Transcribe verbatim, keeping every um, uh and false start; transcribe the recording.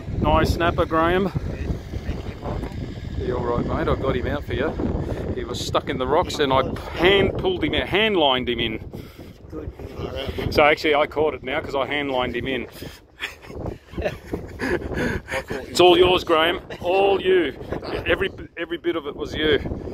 nice snapper, Graham. You're right, mate. I got him out for you. He was stuck in the rocks, and I hand pulled him out, hand lined him in. So actually, I caught it now because I hand lined him in. It's all yours, Graham. All you. Every every bit of it was you.